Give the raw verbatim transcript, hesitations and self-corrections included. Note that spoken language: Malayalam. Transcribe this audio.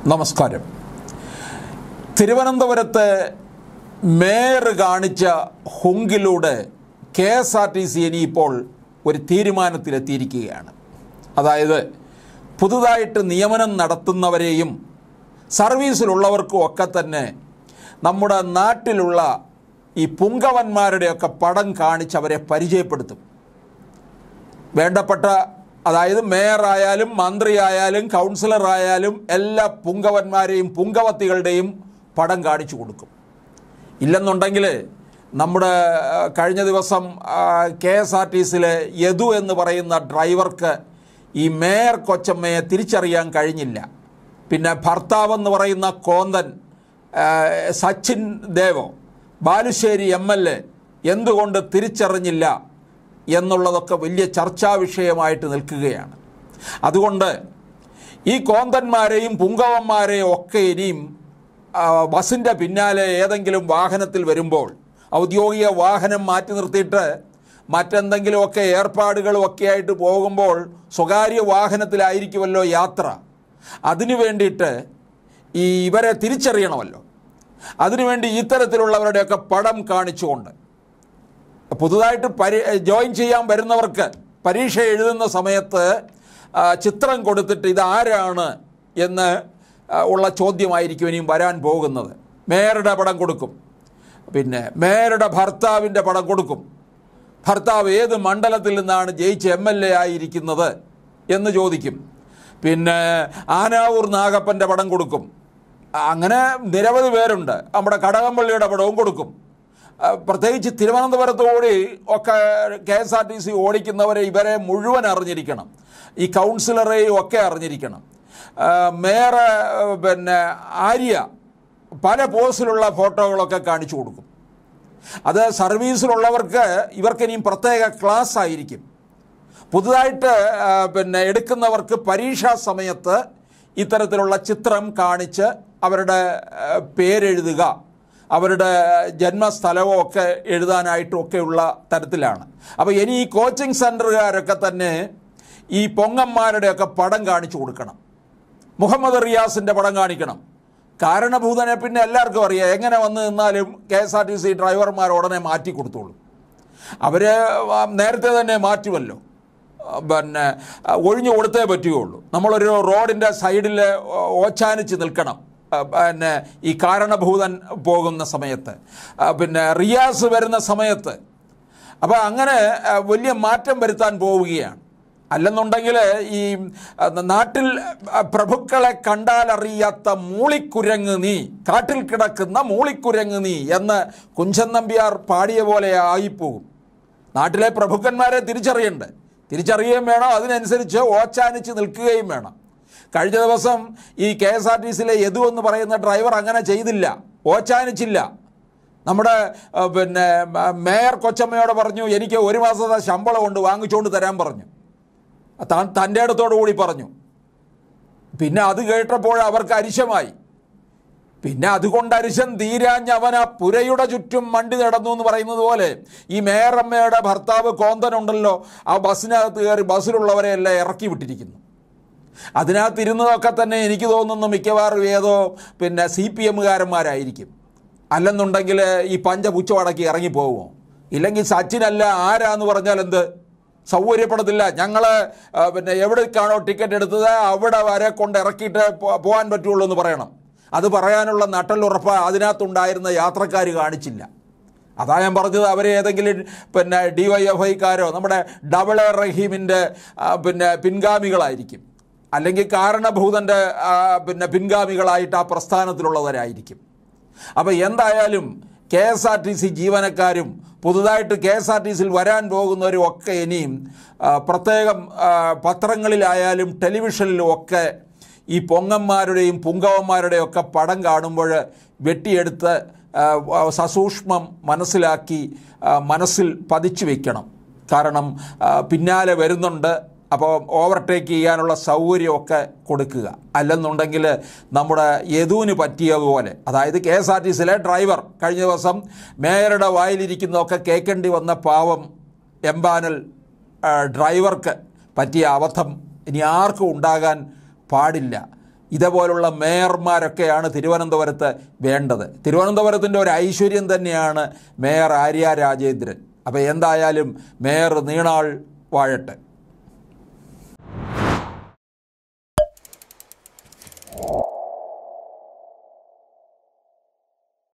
നമസ്കാരം. തിരുവനന്തപുരത്ത് മേയർ കാണിച്ച ഹുങ്കിലൂടെ K S R T C ഇനിയിപ്പോൾ ഒരു തീരുമാനത്തിലെത്തിയിരിക്കുകയാണ്. അതായത് പുതുതായിട്ട് നിയമനം നടത്തുന്നവരെയും സർവീസിലുള്ളവർക്കും ഒക്കെ തന്നെ നമ്മുടെ നാട്ടിലുള്ള ഈ പുങ്കവന്മാരുടെയൊക്കെ പടം കാണിച്ച് അവരെ പരിചയപ്പെടുത്തും. വേണ്ടപ്പെട്ട അതായത് മേയറായാലും മന്ത്രിയായാലും കൗൺസിലറായാലും എല്ലാ പുങ്കവന്മാരെയും പുങ്കവത്തികളുടെയും പടം കാണിച്ചു കൊടുക്കും. ഇല്ലെന്നുണ്ടെങ്കിൽ നമ്മുടെ കഴിഞ്ഞ ദിവസം കെ എസ് ആർ ടി സിയിലെ യദു എന്ന് പറയുന്ന ഡ്രൈവർക്ക് ഈ മേയർ കൊച്ചമ്മയെ തിരിച്ചറിയാൻ കഴിഞ്ഞില്ല. പിന്നെ ഭർത്താവെന്ന് പറയുന്ന കോന്തൻ സച്ചിൻ ദേവോ ബാലുശ്ശേരി എം എൽ എ എന്തുകൊണ്ട് തിരിച്ചറിഞ്ഞില്ല എന്നുള്ളതൊക്കെ വലിയ ചർച്ചാ വിഷയമായിട്ട് നിൽക്കുകയാണ്. അതുകൊണ്ട് ഈ കോന്തന്മാരെയും പുങ്കവന്മാരെയും ഒക്കെ ഇനിയും ബസ്സിൻ്റെ പിന്നാലെ ഏതെങ്കിലും വാഹനത്തിൽ വരുമ്പോൾ ഔദ്യോഗിക വാഹനം മാറ്റി നിർത്തിയിട്ട് മറ്റെന്തെങ്കിലുമൊക്കെ ഏർപ്പാടുകളും ഒക്കെ ആയിട്ട് പോകുമ്പോൾ സ്വകാര്യ വാഹനത്തിലായിരിക്കുമല്ലോ യാത്ര. അതിനു വേണ്ടിയിട്ട് ഈ ഇവരെ തിരിച്ചറിയണമല്ലോ. അതിനുവേണ്ടി ഇത്തരത്തിലുള്ളവരുടെയൊക്കെ പടം കാണിച്ചുകൊണ്ട് പുതുതായിട്ട് പരി ജോയിൻ ചെയ്യാൻ വരുന്നവർക്ക് പരീക്ഷ എഴുതുന്ന സമയത്ത് ചിത്രം കൊടുത്തിട്ട് ഇതാരാണ് എന്ന് ഉള്ള ചോദ്യമായിരിക്കും ഇനിയും വരാൻ പോകുന്നത്. മേയറുടെ പടം കൊടുക്കും, പിന്നെ മേയറുടെ ഭർത്താവിൻ്റെ പടം കൊടുക്കും. ഭർത്താവ് ഏത് മണ്ഡലത്തിൽ നിന്നാണ് ജയിച്ച് എം എൽ എ ആയിരിക്കുന്നത് എന്ന് ചോദിക്കും. പിന്നെ ആനാവൂർ നാഗപ്പൻ്റെ പടം കൊടുക്കും. അങ്ങനെ നിരവധി പേരുണ്ട്. നമ്മുടെ കടകംപള്ളിയുടെ പടവും കൊടുക്കും. പ്രത്യേകിച്ച് തിരുവനന്തപുരത്തോടി ഒക്കെ K S R T C ഓടിക്കുന്നവരെ ഇവരെ മുഴുവൻ അറിഞ്ഞിരിക്കണം. ഈ കൗൺസിലറെയും ഒക്കെ അറിഞ്ഞിരിക്കണം. മേയർ പിന്നെ ആര്യ പല പോസിലുള്ള ഫോട്ടോകളൊക്കെ കാണിച്ചു കൊടുക്കും. അത് സർവീസിലുള്ളവർക്ക് ഇവർക്കിനിയും പ്രത്യേക ക്ലാസ് ആയിരിക്കും. പുതുതായിട്ട് പിന്നെ എടുക്കുന്നവർക്ക് പരീക്ഷാ സമയത്ത് ഇത്തരത്തിലുള്ള ചിത്രം കാണിച്ച് അവരുടെ പേരെഴുതുക, അവരുടെ ജന്മസ്ഥലവും ഒക്കെ എഴുതാനായിട്ടും ഒക്കെയുള്ള തരത്തിലാണ്. അപ്പോൾ ഇനി ഈ കോച്ചിങ് സെൻ്ററുകാരൊക്കെ തന്നെ ഈ പൊങ്ങന്മാരുടെയൊക്കെ പടം കാണിച്ചു കൊടുക്കണം. മുഹമ്മദ് റിയാസിൻ്റെ പടം കാണിക്കണം. കാരണഭൂതനെ പിന്നെ എല്ലാവർക്കും അറിയാം. എങ്ങനെ വന്നു നിന്നാലും K S R T C ഡ്രൈവർമാർ ഉടനെ മാറ്റി കൊടുത്തോളും. അവർ നേരത്തെ തന്നെ മാറ്റുമല്ലോ. പിന്നെ ഒഴിഞ്ഞു കൊടുത്തേ പറ്റുകയുള്ളൂ. നമ്മളൊരു റോഡിൻ്റെ സൈഡിൽ ഓച്ചാനിച്ച് നിൽക്കണം. പിന്നെ ഈ കാരണഭൂതൻ പോകുന്ന സമയത്ത്, പിന്നെ റിയാസ് വരുന്ന സമയത്ത്. അപ്പോൾ അങ്ങനെ വലിയ മാറ്റം വരുത്താൻ പോവുകയാണ്. അല്ലെന്നുണ്ടെങ്കിൽ ഈ നാട്ടിൽ പ്രഭുക്കളെ കണ്ടാലറിയാത്ത മൂളിക്കുരങ്ങ് നീ, കാട്ടിൽ കിടക്കുന്ന മൂളിക്കുരങ്ങ് നീ എന്ന് കുഞ്ചൻ നമ്പ്യാർ പാടിയ പോലെ ആയിപ്പോകും. നാട്ടിലെ പ്രഭുക്കന്മാരെ തിരിച്ചറിയണ്ടേ? തിരിച്ചറിയുകയും വേണം, അതിനനുസരിച്ച് ഓച്ചാനിച്ച് നിൽക്കുകയും വേണം. കഴിഞ്ഞ ദിവസം ഈ കെ എസ് ആർ ടി സിയിലെ യദു എന്ന് പറയുന്ന ഡ്രൈവർ അങ്ങനെ ചെയ്തില്ല, ഓച്ചാനിച്ചില്ല. നമ്മുടെ പിന്നെ മേയർ കൊച്ചമ്മയോട് പറഞ്ഞു, എനിക്ക് ഒരു മാസത്തെ ശമ്പളം കൊണ്ട് വാങ്ങിച്ചുകൊണ്ട് തരാൻ പറഞ്ഞു. താൻ തൻ്റെ അടുത്തോടു കൂടി പറഞ്ഞു. പിന്നെ അത് കേട്ടപ്പോൾ അവർക്ക് അരിശമായി. പിന്നെ അതുകൊണ്ട് അരിശം തീരാഞ്ഞവൻ ആ പുരയുടെ ചുറ്റും മണ്ടി നടന്നു എന്ന് പറയുന്നത് പോലെ ഈ മേയറമ്മയുടെ ഭർത്താവ് കോന്തനുണ്ടല്ലോ, ആ ബസ്സിനകത്ത് കയറി ബസ്സിലുള്ളവരെ എല്ലാം ഇറക്കി വിട്ടിരിക്കുന്നു. അതിനകത്തിരുന്നതൊക്കെ തന്നെ എനിക്ക് തോന്നുന്നു മിക്കവാറും ഏതോ പിന്നെ സി പി എമ്മുകാരന്മാരായിരിക്കും. അല്ലെന്നുണ്ടെങ്കിൽ ഈ പഞ്ചപുച്ചമടക്കി ഇറങ്ങിപ്പോകുമോ? ഇല്ലെങ്കിൽ സച്ചിനല്ല ആരാന്ന് പറഞ്ഞാൽ എന്ത് സൗകര്യപ്പെടത്തില്ല. ഞങ്ങൾ പിന്നെ എവിടേക്കാണോ ടിക്കറ്റ് എടുത്തത് അവിടെ വരെ കൊണ്ട് ഇറക്കിയിട്ട് പോകാൻ പറ്റുള്ളൂ എന്ന് പറയണം. അത് പറയാനുള്ള നട്ടലുറപ്പ് അതിനകത്തുണ്ടായിരുന്ന യാത്രക്കാർ കാണിച്ചില്ല. അതാ ഞാൻ പറഞ്ഞത്, അവർ ഏതെങ്കിലും പിന്നെ ഡി വൈ എഫ് ഐക്കാരോ നമ്മുടെ ഡബിൾ എ റഹീമിൻ്റെ പിന്നെ പിൻഗാമികളായിരിക്കും, അല്ലെങ്കിൽ കാരണഭൂതൻ്റെ പിന്നെ പിൻഗാമികളായിട്ട് ആ പ്രസ്ഥാനത്തിലുള്ളവരായിരിക്കും. അപ്പോൾ എന്തായാലും K S R T C ജീവനക്കാരും പുതുതായിട്ട് കെ എസ് ആർ ടി സിയിൽ വരാൻ പോകുന്നവരും ഒക്കെ ഇനിയും പ്രത്യേകം പത്രങ്ങളിലായാലും ടെലിവിഷനിലും ഒക്കെ ഈ പൊങ്ങന്മാരുടെയും പുങ്കവന്മാരുടെയും ഒക്കെ പടം കാണുമ്പോൾ വെട്ടിയെടുത്ത് സസൂക്ഷ്മം മനസ്സിലാക്കി മനസ്സിൽ പതിച്ചു വയ്ക്കണം. കാരണം പിന്നാലെ വരുന്നുണ്ട്. അപ്പോൾ ഓവർടേക്ക് ചെയ്യാനുള്ള സൗകര്യമൊക്കെ കൊടുക്കുക. അല്ലെന്നുണ്ടെങ്കിൽ നമ്മുടെ യദുവിന് പറ്റിയതുപോലെ, അതായത് കെ എസ് ആർ ടി സിയിലെ ഡ്രൈവർ കഴിഞ്ഞ ദിവസം മേയറുടെ വായിലിരിക്കുന്നതൊക്കെ കേൾക്കേണ്ടി വന്ന പാവം എംപാനൽ ഡ്രൈവർക്ക് പറ്റിയ അബദ്ധം ഇനി ആർക്കും ഉണ്ടാകാൻ പാടില്ല. ഇതേപോലുള്ള മേയർമാരൊക്കെയാണ് തിരുവനന്തപുരത്ത് വേണ്ടത്. തിരുവനന്തപുരത്തിൻ്റെ ഒരു ഐശ്വര്യം തന്നെയാണ് മേയർ ആര്യ രാജേന്ദ്രൻ. അപ്പോൾ എന്തായാലും മേയർ നീണാൾ വാഴട്ടെ.